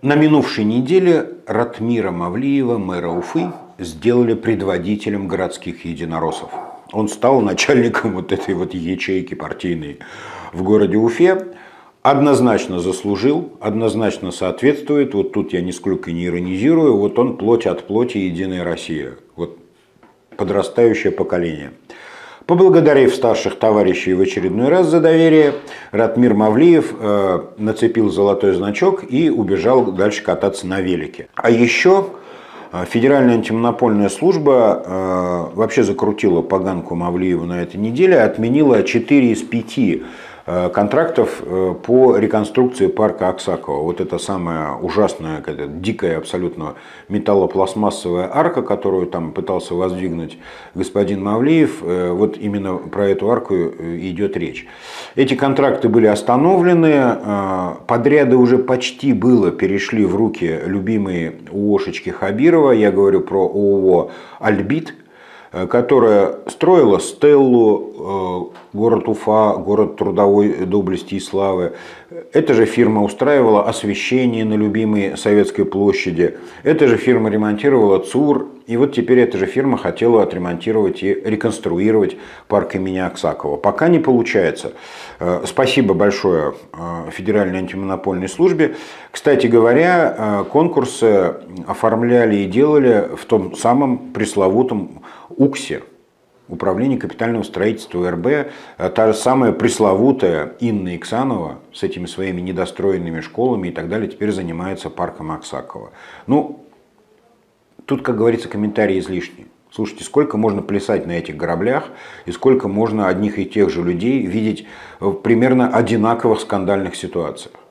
На минувшей неделе Ратмира Мавлиева, мэра Уфы, сделали предводителем городских единороссов. Он стал начальником вот этой вот ячейки партийной в городе Уфе. Однозначно заслужил, однозначно соответствует. Вот тут я нисколько не иронизирую. Вот он плоть от плоти Единая Россия. Вот подрастающее поколение. Поблагодарив старших товарищей в очередной раз за доверие, Ратмир Мавлиев нацепил золотой значок и убежал дальше кататься на велике. А еще Федеральная антимонопольная служба вообще закрутила поганку Мавлиеву на этой неделе, отменила 4 из 5 контрактов по реконструкции парка Аксакова. Вот это самая ужасная, дикая абсолютно металлопластмассовая арка, которую там пытался воздвигнуть господин Мавлиев. Вот именно про эту арку идет речь. Эти контракты были остановлены, подряды уже почти перешли в руки любимые ООшечки Хабирова. Я говорю про ООО «Альбит», которая строила Стеллу, город Уфа, город трудовой доблести и славы. Эта же фирма устраивала освещение на любимой Советской площади. Эта же фирма ремонтировала ЦУР. И вот теперь эта же фирма хотела отремонтировать и реконструировать парк имени Аксакова. Пока не получается. Спасибо большое Федеральной антимонопольной службе. Кстати говоря, конкурсы оформляли и делали в том самом пресловутом УКСе, Управление капитального строительства РБ, та же самая пресловутая Инна Иксанова с этими своими недостроенными школами и так далее теперь занимается парком Аксакова. Ну, тут, как говорится, комментарии излишни. Слушайте, сколько можно плясать на этих граблях и сколько можно одних и тех же людей видеть в примерно одинаковых скандальных ситуациях.